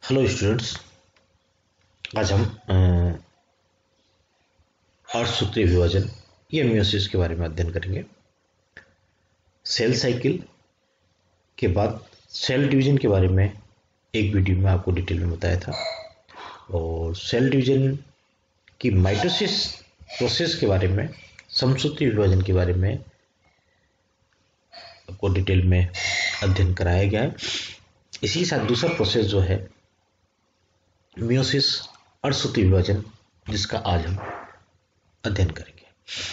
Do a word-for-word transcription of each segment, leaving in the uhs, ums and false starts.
Hello students, आज हम अर्धसूत्रीय विभाजन या मियोसिस के बारे में अध्ययन करेंगे। सेल साइकिल के बाद सेल डिवीजन के बारे में एक वीडियो में आपको डिटेल में बताया था, और सेल डिवीजन की माइटोसिस प्रोसेस के बारे में, समसूत्री विभाजन के बारे में आपको डिटेल में अध्ययन कराया गया है। इसी के साथ दूसरा प्रोसेस जो है मियोसिस अर्धसूत्री विभाजन, जिसका आज हम अध्ययन करेंगे।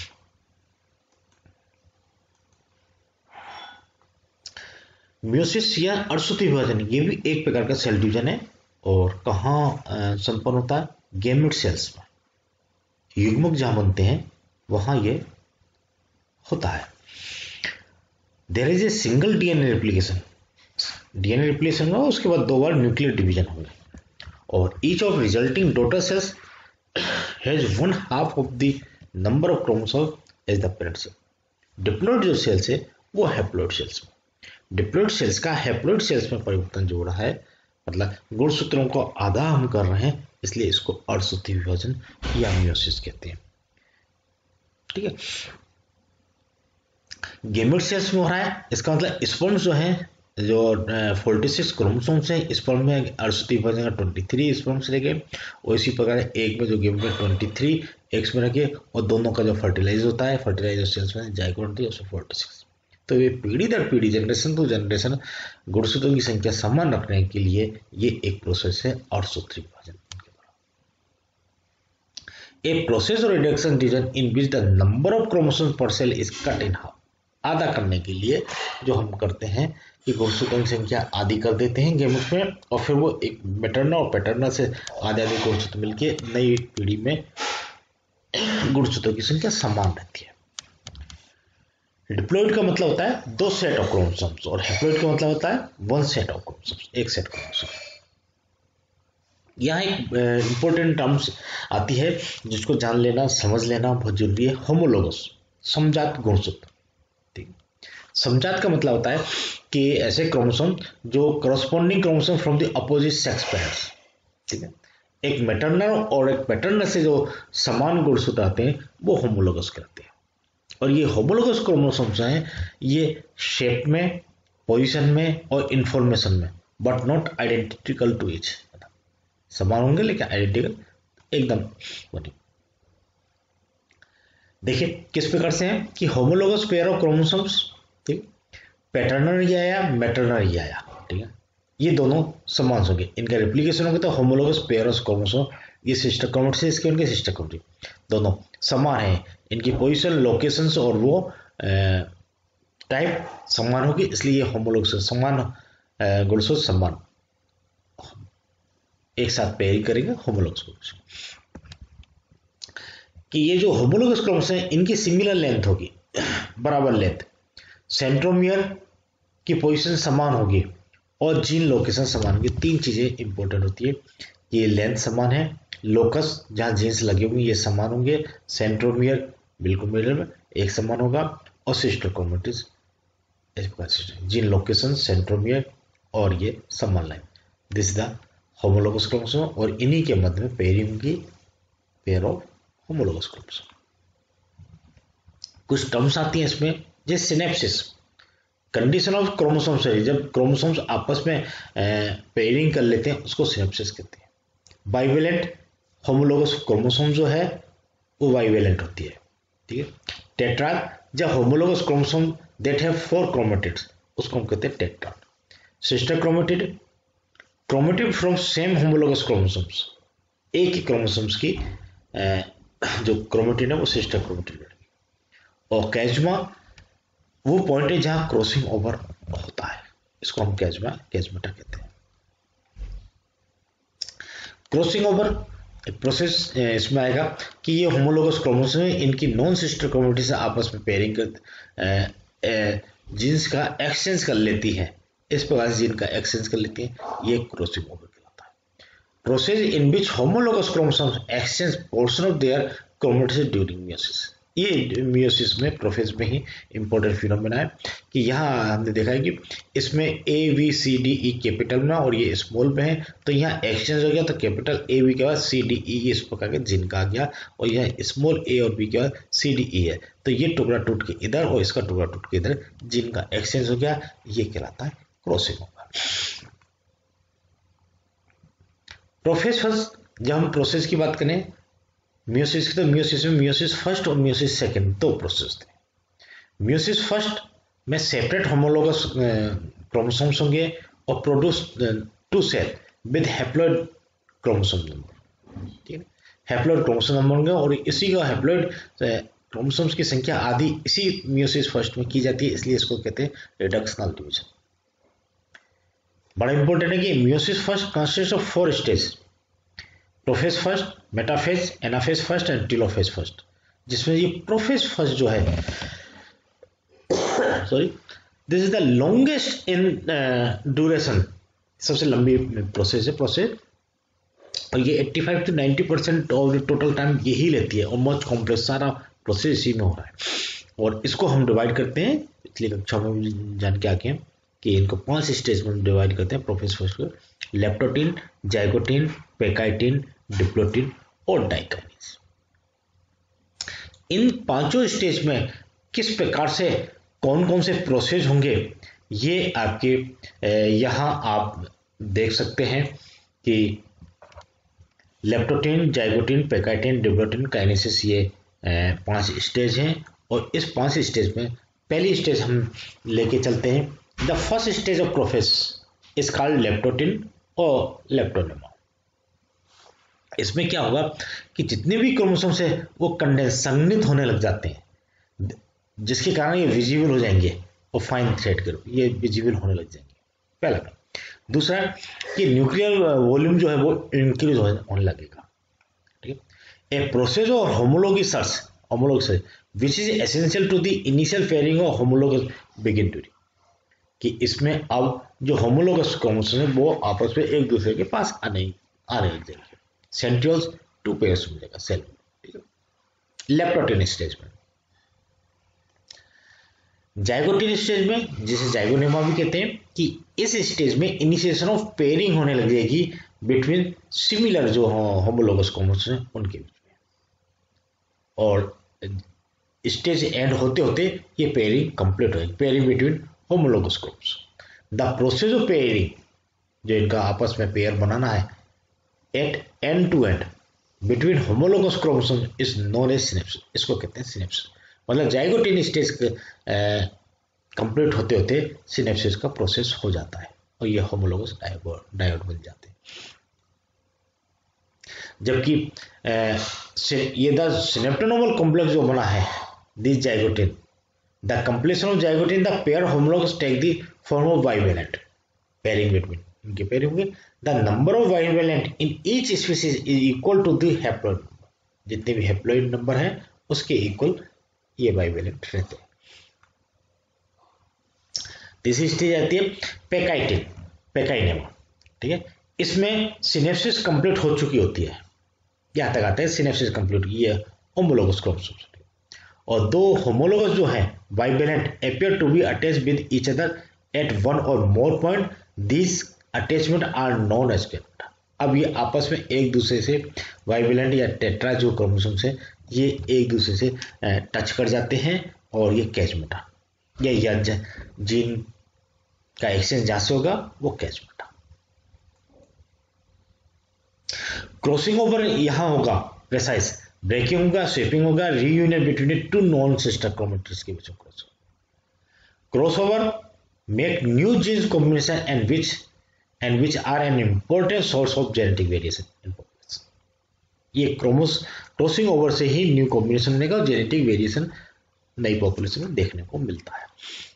मियोसिस या अर्धसूत्री विभाजन ये भी एक प्रकार का सेल डिवीजन है, और कहाँ संपन्न होता है? गैमेट सेल्स में। युग्मक जहां बनते हैं वहां ये होता है। There is a single DNA replication. DNA replication होगा, उसके बाद दो बार न्यूक्लियर डिवीजन होंगे, और each of resulting daughter cells has one half of the number of chromosomes as the parent cell. Diploid जो सेल्स है वो हैप्लॉइड सेल्स में, डिप्लॉइड सेल्स का हैप्लॉइड सेल्स में परिवर्तन जो हो रहा है, मतलब गुणसूत्रों को आधा हम कर रहे हैं, इसलिए इसको अर्धसूत्री विभाजन या मियोसिस कहते हैं। ठीक है, गैमेट सेल्स में हो रहा है, इसका मतलब स्पर्म्स जो है, जो छियालीस क्रोमोसोम्स है, स्पर्म में अर्धसूत्री विभाजन का तेईस स्पर्म्स रहेंगे, और इसी प्रकार एक में जो गैमेट में तेईस एक्स में रखे, और दोनों का जो फर्टिलाइज होता है, फर्टिलाइजर सेल्स में जाइगोट होती है उसमें छियालीस। तो ये पीढ़ी दर पीढ़ी, जनरेशन टू जनरेशन गुणसूत्रों की संख्या समान रखने के लिए ये एक प्रोसेस है अर्धसूत्री विभाजन। ए प्रोसेस और reduction division in which the number of chromosomes per cell is cut in half. आधा करने के लिए जो हम करते हैं कि गुणसूत्रों की संख्या आधी कर देते हैं गैमेट में, और फिर वो एक मैटरनल और पैटर्नल से आधे आधे गुणसूत्र मिलके नई पीढ़ी में गुणसूत्रों की संख्या समान रहती है। डिप्लॉइड का मतलब होता है दो सेट ऑफ क्रोमोसोम्स, और हैप्लॉइड का मतलब होता है वन सेट ऑफ क्रोमोसोम्स, एक सेट क्रोमोसोम। यहाँ एक इंपॉर्टेंट टर्म्स आती है जिसको जान लेना, समझ लेना बहुत जरूरी है। होमोलोगस, समजात गुणसूत्र। समजात का मतलब होता है कि ऐसे क्रोमोसोम जो corresponding chromosome from the opposite sex pairs. ठीक है, एक मैटरनल और एक पैटर्नल से जो समान गुणसूत्र आते हैं वो होमोलोगस कहते हैं। और ये होमोलोगस क्रोमोसोम्स हैं, ये शेप में, पोजीशन में और इंफॉर्मेशन में, but not identical to each. समान होंगे लेकिन आइडेंटिकल एकदम बनी। देखिए किस प्रकार से है कि होमोलोगस पेयर ऑफ क्रोमोसोम्स, ठीक, पैटर्नल ये आया, मैटरनल ये आया। ठीक है, ये दोनों समान होंगे, इनका रेप्लिकेशन होगा तो होमोलोगस पेयर ऑफ क्रोमोसोम, ये सिस्टर क्रोमेटिड, इसके उनके सिस्टर क्रोमेटिड दोनों समान है, इनकी पोजीशन, लोकेशंस और वो टाइप समान होगी, इसलिए ये होमोलोगस समान गुणसूत्र समान एक साथ पेयरिंग करेंगे होमोलोगस क्रोमोसोम। कि ये जो होमोलोगस क्रोमोसोम है इनकी सिमिलर लेंथ होगी, बराबर लेंथ, सेंट्रोमियर की पोजीशन समान होगी, और जीन लोकेशन समान होगी। तीन चीजें इंपॉर्टेंट होती है, ये लेंथ समान है, लोकस जहां जीन्स लगे होंगे ये समान होंगे, सेंट्रोमियर बिल्कुल मिडल में एक समान होगा, और sister chromatids gene location, centromere और ये समान line, this is the homologous chromosome, और इन्हीं के मध्य में पेयरिंग की, पेयर ऑफ होमोलोगस क्रोमोसोम। कुछ टर्म्स आती हैं इसमें, जैसे सिनेप्सिस, कंडीशन ऑफ क्रोमोसोम्स है, जब क्रोमोसोम्स आपस में पेयरिंग कर लेते हैं उसको सिनेप्सिस कहते हैं। बाइवेलेंट होमोलोगस क्रोमोसोम जो है वो बाइवेलेंट होती है। ठीक है, टेट्राड, जब homologous chromosome that have four chromatids उसको हम कहते हैं tetrad. Sister chromatid, chromatid from same homologous chromosomes, एक ही क्रोमोसोम्स की जो क्रोमेटिड है वो सिस्टर क्रोमेटिड। और कैजमा वो पॉइंट है जहां क्रॉसिंग ओवर होता है, इसको हम कैजमा, कैजमेटा कहते हैं। क्रॉसिंग ओवर प्रोसेस इसमें आएगा कि ये होमोलोगस क्रोमोसोम है, इनकी नॉन सिस्टर क्रोमेटिड से आपस में पेयरिंग कर जीन्स का एक्सचेंज कर लेती है, इस प्रकार से जीन का एक्सचेंज कर लेती है, ये क्रॉसिंग ओवर कहलाता है। Process in which homologous chromosomes exchange portion of their chromatids during meiosis. ये मियोसिस में प्रोफेज में ही इम्पोर्टेंट फिनोमेना है कि यहाँ हमने देखा है कि इसमें A B C D E capital में और ये स्मॉल पे है, तो यहाँ एक्सचेंज हो गया, तो कैपिटल ए बी के बाद सी डी ई इस प्रकार के जिनका आ गया, और यह स्मॉल ए और बी के बाद सी डी ई है, तो ये टुकड़ा टूट के इधर और इसका टुकड़ा टूट के इधर जिनका एक्सचेंज हो गया, ये कहलाता है क्रॉसिंग ओवर। प्रोफेज फर्स्ट, जब हम प्रोसेस की बात करें मियोसिस की, तो मियोसिस में मियोसिस फर्स्ट और मियोसिस सेकंड दो प्रोसेस थे। मियोसिस फर्स्ट में सेपरेट होमोलोगस क्रोमोसोम्स होंगे और produce two cell with haploid chromosome number, ठीक है, हैप्लॉइड क्रोमोसोम नंबर होंगे, और इसी का हैप्लॉइड क्रोमोसोम्स की संख्या आधी इसी मियोसिस फर्स्ट में की जाती है, इसलिए इसको कहते हैं रिडक्शनल डिवीजन। बड़ा इंपॉर्टेंट है कि meiosis first consist of four stage, prophase first, metaphase, anaphase first and telophase first, जिसमें ये प्रोफेज फर्स्ट जो है sorry this is the longest in duration, सबसे लंबी प्रोसेस है प्रोसेस, और ये पचासी टू नब्बे percent of the total time यही लेती है, और मोस्ट कॉम्प्लेक्स सारा प्रोसेस इसी में हो रहा है। और इसको हम डिवाइड करते हैं, पिछली कक्षा में जान के आके कि इनको पांच स्टेज में डिवाइड करते हैं प्रोफेज फर्स्ट को, लेप्टोटीन, जाइगोटीन, पेकाइटिन, डिप्लोटीन और डाइकाइनेज। इन पांचों स्टेज में किस प्रकार से कौन कौन से प्रोसेस होंगे, ये आपके यहां आप देख सकते हैं कि leptotene, zygotene, pachytene, diplotene, kinesis, ये पांच स्टेज हैं, और इस पांच स्टेज में पहली स्टेज हम लेके चलते हैं। The first stage of prophase is called leptotene और लेप्टोनेमा। इसमें क्या होगा कि जितने भी क्रोमोसोम्स है वो कंडेंस संघनित होने लग जाते हैं, जिसके कारण ये विजिबल हो जाएंगे और फाइन थ्रेड के रूप ये विजिबल होने लग जाएंगे, पहला काम। दूसरा कि न्यूक्लियर वॉल्यूम जो है वो इंक्रीज होने लगेगा, ठीक है। A process of homologous homologous which is essential to the initial pairing of homologous begin to, कि इसमें अब जो होमोलॉगस क्रोमोसोम है वो आपस में एक दूसरे के पास आने आने लग जाएंगे, सेंट्रियोल्स टू पेयर्स हो जाएगा सेल, ठीक है। लेप्टोटीन स्टेज में, जाइगोटीन स्टेज में, जिसे जाइगोनेमा भी कहते हैं, कि इस स्टेज में इनिशिएशन ऑफ पेयरिंग होने लग जाएगी बिटवीन सिमिलर जो होमोलॉगस क्रोमोसोम है उनके बीच में, और स्टेज एंड होते होते ये पेयरिंग कंप्लीट होगी, pairing between homologous chromosome. The process of pairing, जो इनका आपस में पेयर बनाना है, at end to end between homologous chromosome is known as synapsis, इसको कहते हैं सिनेप्सिस। मतलब जाइगोटीन स्टेज कंप्लीट होते होते सिनेप्सिस का प्रोसेस हो जाता है और ये होमोलॉगस डायोड बन जाते हैं। जबकि ये द सिनेप्टोनोमल कॉम्प्लेक्स जो बना है this zygotene, the completion of zygotene the pair homologous take the form of bivalent pairing between, इनके पेयरिंग होंगे। The number of bivalent in each species is equal to the haploid number, जितने भी haploid number है उसके equal ये bivalent रहते हैं। तीसरी स्टेज आती है पेकाइटिन, पेकाइनेमा, ठीक है। इसमें सिनेप्सिस कंप्लीट हो चुकी होती है, यहां तक आता है सिनेप्सिस कंप्लीट, ये होमोलॉगस क्रोमोसोम, और दो होमोलॉगस जो हैं bivalent appear to be attached with each other at one or more point, these attachment are known as peptide। अब ये आपस में एक दूसरे से बाइवेलेंट या टेट्रा जो क्रोमोसोम्स है ये एक दूसरे से टच कर जाते हैं और ये कैचमेटा या, या जीन का एक्सचेंज जहां से होगा वो कैचमेटा। क्रॉसिंग ओवर यहां होगा, प्रेसाइज ब्रेकिंग होगा, स्वेपिंग होगा, reunion between two non sister chromatids के बीच में cross crossover make new genes combination and which and which are an important source of genetic variation in population. ये क्रोमोस क्रॉसिंग ओवर से ही new combination बनेगा और genetic variation नई population में देखने को मिलता है।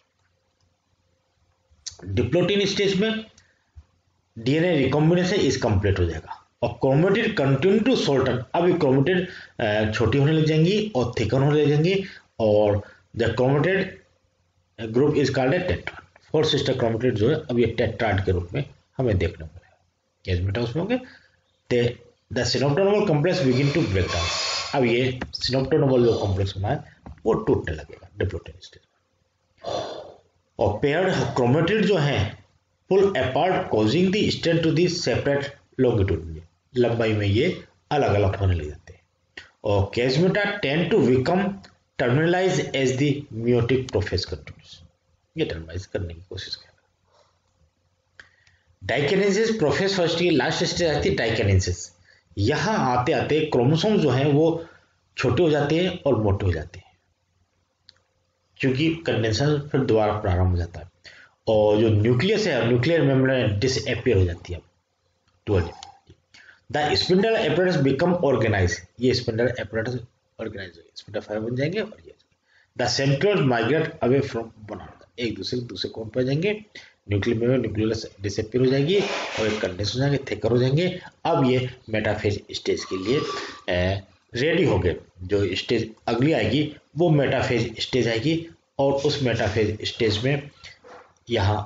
डिप्लोटीन स्टेज में डीएनए रिकॉम्बिनेशन इज कंप्लीट हो जाएगा और क्रोमेटिड कंटिन्यू टू शॉर्टन। अब ये क्रोमेटिड छोटी होने लग जाएंगी और थिकन होने लग जाएंगी और the chromatid group is called a tetrad. Four sister chromatid जो है अब ये टेट्राड के रूप में हमें देखने को मिलेगा। कैचमेटा उसमें होंगे। The synaptonemal complex begin to break down. अब ये सिनेप्टोनोबल जो कॉम्प्लेक्स बना है वो टूटने लगेगा डिप्लोइड स्टेज में। और पेयर्ड क्रोमेटिड जो है pull apart causing the state to the separate longitude में, लंबाई में ये अलग अलग होने लग जाते हैं। और chiasmata tend to become terminalize as the meiotic prophase continues, ये टर्मिनलाइज करने की कोशिश करेगा। डाइकेनेसिस प्रोफेस फर्स्ट की लास्ट स्टेज आती है डाइकेनेसिस। यहां आते आते क्रोमोसोम जो है वो छोटे हो जाते हैं और मोटे हो जाते हैं, क्योंकि कंडेंसन फिर दोबारा प्रारंभ हो जाता है और जो न्यूक्लियस है न्यूक्लियर मेम्ब्रेन डिसअपीयर हो जाती है। The spindle apparatus become organize, ये स्पिंडल एपरेटस ऑर्गेनाइज हो गया, स्पिंडल फाइबर बन जाएंगे और ये the centroid migrate away from one another, एक दूसरे दूसरे कोण पर जाएंगे, न्यूक्लियर में न्यूक्लियस डिसअपीयर हो जाएगी और एक कंडेंस हो जाएंगे, थिकर हो जाएंगे। अब ये मेटाफेज स्टेज के लिए रेडी हो गए। जो स्टेज अगली आएगी वो मेटाफेज स्टेज आएगी और उस मेटाफेज स्टेज में यहाँ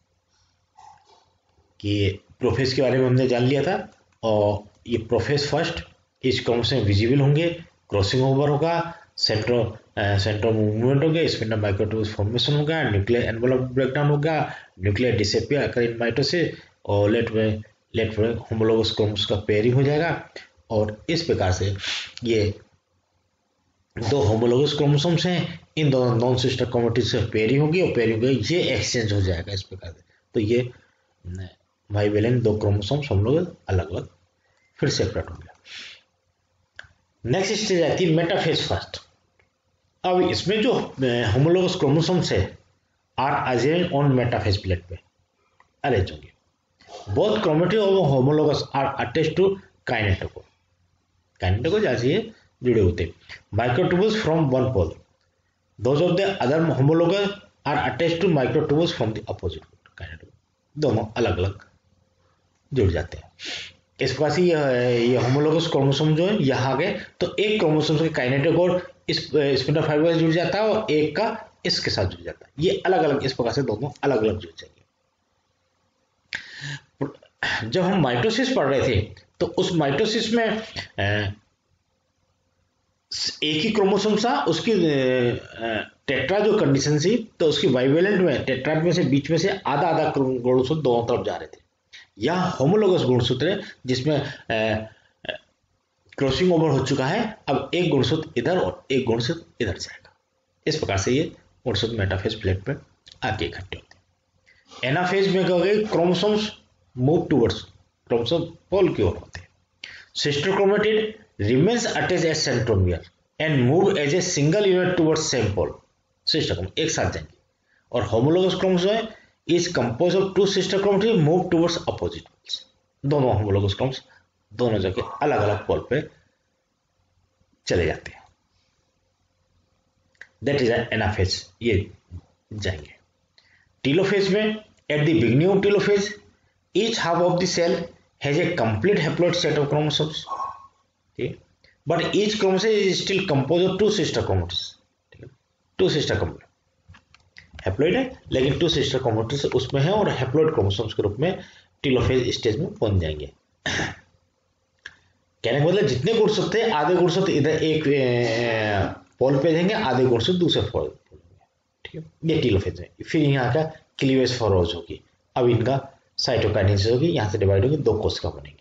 कि प्रोफेस के बारे में हमने जान लिया था और ये प्रोफेस फर्स्ट इस क्रॉस में विजिबल होंगे, क्रॉसिंग ओवर होगा, सेंट्रो सेंट्रो मूवमेंट होगा, स्पिंडल माइक्रोट्यूब्यूल्स फॉर्मेशन होगा, न्यूक्लियर एनवेलप ब्रेकडाउन होगा, nuclear disappear occur in mitosis और लेट में लेट में होमोलोगस क्रोमोसोम्स का पेयरिंग हो जाएगा। और इस प्रकार से ये दो होमोलोगस क्रोमोसोम्स हैं, इन दोनों नॉन सिस्टर क्रोमेटिड से पेयरिंग होगी और पेयरिंग होगी ये एक्सचेंज हो जाएगा इस प्रकार से। तो ये बाइवेलेंट दो क्रोमोसोम्स हम लोग अलग अलग फिर सेपरेट हो गया। नेक्स्ट स्टेज आती है मेटाफेज फर्स्ट। अब इसमें जो होमोलोगस क्रोमोसोम्स है are arranged on metaphase plate पे अरेंज होंगे। बोथ क्रोमेटिड और homologous are attached to kinetochore, kinetochore जैसे जुड़े होते हैं। Microtubules from one pole, those of the other homologous are attached to microtubules from the opposite kinetochore, दोनों अलग अलग जुड़ जाते हैं। इस प्रकार से ये ये होमोलोगस क्रोमोसोम जो है यहाँ आ गए तो एक क्रोमोसोम के काइनेटोकोर इस स्पिंडल फाइबर से जुड़ जाता है और एक का इसके साथ जुड़ जाता है, ये अलग अलग इस प्रकार से दोनों अलग अलग जुड़ जाएंगे। जब हम माइटोसिस पढ़ रहे थे तो उस माइटोसिस में एक ही क्रोमोसोम था, उसकी टेट्रा जो कंडीशन थी तो उसकी बाइवेलेंट में टेट्रा में से बीच में से आधा आधा गुणसूत्र दोनों तरफ जा रहे थे। यहाँ होमोलोगस गुणसूत्र है जिसमें क्रॉसिंग ओवर हो चुका है, अब एक गुणसूत्र इधर और एक गुणसूत्र इधर जाएगा। इस प्रकार से ये गुणसूत्र मेटाफेज प्लेट पर आके इकट्ठे होते हैं। एनाफेज में क्या हो गई, chromosomes move towards, chromosome pole की ओर होते हैं। Sister chromatid remains attached as centromere and move as a single unit towards same pole, sister chromosome एक साथ जाएंगे। और homologous chromosome is composed of two sister chromatid move towards opposite poles, दोनों homologous chromosomes दोनों जगह अलग अलग पोल पे चले जाते हैं। That is an anaphase, ये जाएंगे। टेलोफेज में at the beginning of telophase each half of the cell has a complete haploid set of chromosomes, ठीक है, but each chromosome is still compose of two sister chromatids, ठीक है, to sister chromatid haploid है लेकिन to sister chromatids उसमें है और haploid chromosomes के रूप में टेलोफेज स्टेज में पहुंच जाएंगे। कहने का मतलब जितने गुणसूत्र थे आधे गुणसूत्र इधर एक पोल पे जाएंगे, आधे गुणसूत्र दूसरे पोल पे, ठीक है, ये टेलोफेज है। फिर यहाँ का क्लीवेज फॉरोज होगी, अब इनका साइटोकाइनेसिस होगी, यहाँ से डिवाइड होगी, दो कोशिका बनेंगी।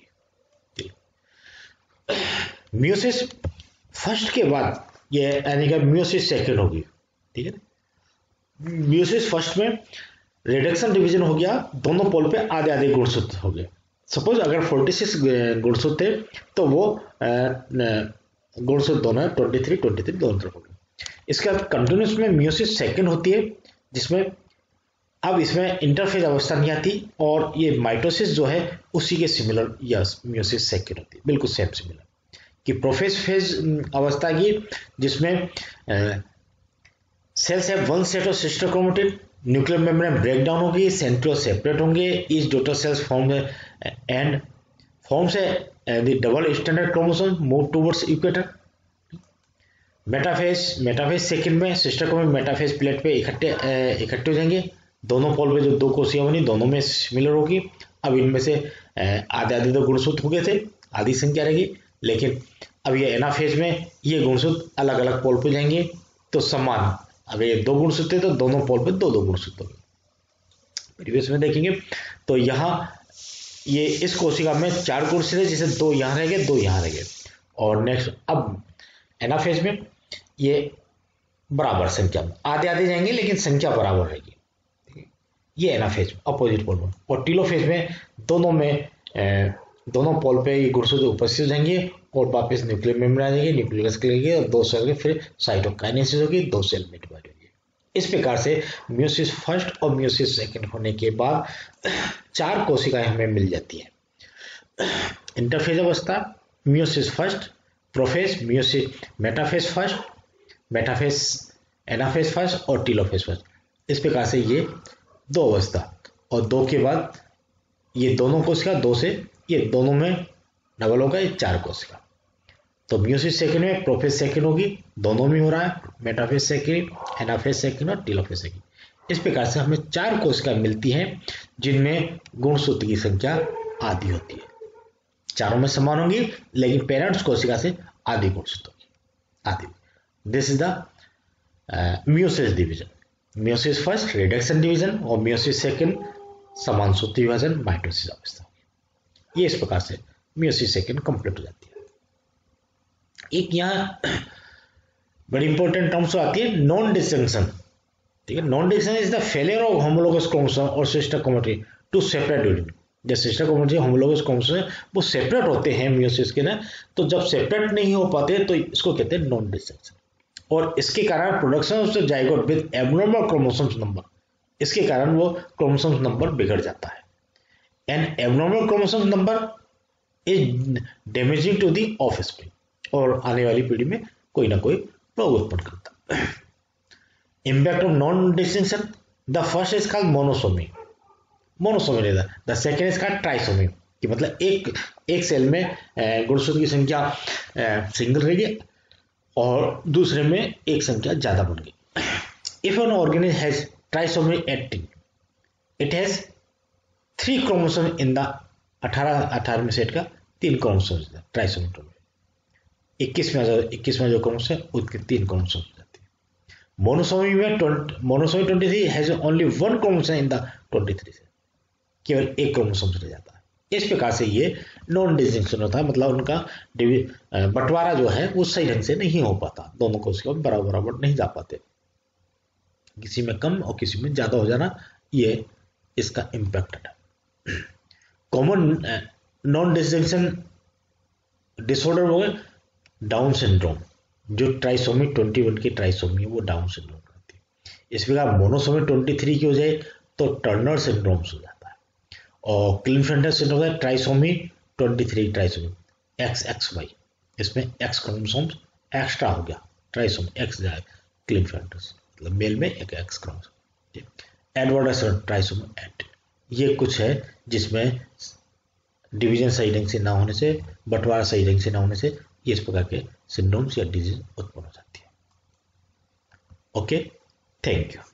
मियोसिस फर्स्ट के बाद ये यानी कि मियोसिस सेकंड होगी, ठीक है। मियोसिस फर्स्ट में रिडक्शन डिवीजन हो गया, दोनों पोल पे आधे आधे गुणसूत्र हो गए। सपोज अगर छियालीस गुणसूत्र थे तो वो गुणसूत्र दोनों है तेईस तेईस दोनों तरफ हो गए। इसके बाद कंटिन्यूस में मियोसिस सेकंड होती है जिसमें अब इसमें इंटरफेज अवस्था नहीं आती और ये माइटोसिस जो है उसी के सिमिलर यस मियोसिस सेकंड होती है, बिल्कुल सेम सिमिलर कि प्रोफेज फेज अवस्था की जिसमें cells have one set of sister chromatid, nuclear membrane break down होगी, सेंट्रियोल सेपरेट होंगे, each daughter cells form and forms the double standard chromosome move towards equator. Metaphase metaphase second में sister chromatid metaphase plate पे इकट्ठे इकट्ठे हो जाएंगे, दोनों पोल पे जो दो कोशिकाएं बनी दोनों में सिमिलर होगी। अब इनमें से आधे आधे दो गुणसूत्र हो गए थे, आधी संख्या रहेगी, लेकिन अब ये एनाफेज में ये गुणसूत्र अलग अलग पोल पे जाएंगे तो समान, अगर ये दो गुणसूत्र है तो दोनों पोल पे दो दो गुणसूत्र होंगे। प्रीवियस में देखेंगे तो यहाँ ये इस कोशिका में चार गुणसूत्र है, जैसे दो यहाँ रह गए, दो यहाँ रह गए। और नेक्स्ट अब एनाफेज में ये बराबर संख्या आधे आधे जाएंगे लेकिन संख्या बराबर रहेगी, ये एनाफेज अपोजिट पोल में। और टीलोफेज में दोनों में ए, दोनों पोल पे ये गुणसूत्र उपस्थित हो जाएंगे और वापस न्यूक्लियर मेम्ब्रेन आ जाएंगे, न्यूक्लियस के लिए और दो सेल के फिर साइटोकाइनेसिस होगी, दो सेल में डिवाइड होगी। इस प्रकार से मियोसिस फर्स्ट और मियोसिस सेकंड होने के बाद चार कोशिकाएं हमें मिल जाती हैं। इंटरफेज अवस्था, meiosis first, prophase, meiosis metaphase first, metaphase anaphase first और टीलोफेज फर्स्ट। इस प्रकार से ये दो अवस्था, और दो के बाद ये दोनों कोशिका, दो से ये दोनों में डबल होगा, ये चार कोशिका। तो मियोसिस सेकंड में प्रोफेज सेकंड होगी, दोनों में हो रहा है, मेटाफेज सेकंड, एनाफेज सेकंड और टीलोफेज सेकंड। इस प्रकार से हमें चार कोशिका मिलती हैं जिनमें गुणसूत्र की संख्या आधी होती है। चारों में समान होंगी लेकिन पेरेंट्स कोशिका से आधी गुणसूत्र होगी, आधी। This is the meiosis division. Meiosis first reduction division और मियोसिस सेकंड समान सूत्र विभाजन, माइटोसिस अवस्था। ये इस प्रकार से मियोसिस सेकंड कंप्लीट हो जाती है। एक यहाँ बड़ी इंपॉर्टेंट टर्म्स आती है नॉन डिस्टिंक्शन, ठीक है। Non distinction is the failure of homologous chromosome और sister chromatin to separate unit. जब सिस्टर क्रोमैटिन होमोलोगस क्रोमोसोम वो सेपरेट होते हैं मियोसिस के ना, तो जब सेपरेट नहीं हो पाते तो इसको कहते हैं नॉन डिस्टिंक्शन। और इसके कारण production of the zygote with abnormal chromosomes number, इसके कारण वो क्रोमोसोम्स नंबर बिगड़ जाता है। And abnormal chromosomes number is damaging to the offspring, और आने वाली पीढ़ी में कोई ना कोई रोग उत्पन्न करता है। Impact of non distinction, the first is called monosomy, monosomy रहता है। The second is called trisomy, कि मतलब एक एक सेल में गुणसूत्र की संख्या सिंगल रहेगी और दूसरे में एक संख्या ज्यादा बन गई। If an organism has trisomy eighteen, it has three chromosome in the अठारह अठारहवें सेट का तीन क्रोमोसोम ट्राइसोमी, इक्कीसवें जो इक्कीसवें जो क्रोमोसोम है उसके तीन क्रोमोसोम जाती है। मोनोसोमी में monosomy twenty three has only one chromosome in the twenty three से, केवल एक क्रोमोसोम रह जाता है। इस प्रकार से ये नॉन डिस्टिंक्शन होता है, मतलब उनका बंटवारा जो है वो सही ढंग से नहीं हो पाता, दोनों कोशिकाओं में बराबर बराबर नहीं जा पाते, किसी में कम और किसी में ज्यादा हो जाना, ये इसका इम्पैक्ट है। कॉमन नॉन डिस्टिंक्शन डिसऑर्डर हो गए डाउन सिंड्रोम, जो ट्राइसोमी इक्कीस की ट्राइसोमी है वो डाउन सिंड्रोम करती है। इस प्रकार मोनोसोमी तेईस की हो जाए तो टर्नर सिंड्रोम हो जाता है, और क्लिनफेल्टर सिंड्रोम है ट्राइसोमी तेईस ट्राइसोमी एक्स एक्स वाई, इसमें एक्स क्रोमोसोम्स एक्स्ट्रा हो गया, ट्राइसोमी एक्स जाए क्लिनफेल्टर, मतलब मेल में एक X chromosome. Edward trisomy eight, ये कुछ है जिसमें डिवीजन सही ढंग से ना होने से, बंटवारा सही ढंग से ना होने से ये इस प्रकार के सिंड्रोम्स या डिजीज उत्पन्न हो जाती है। Okay, thank you.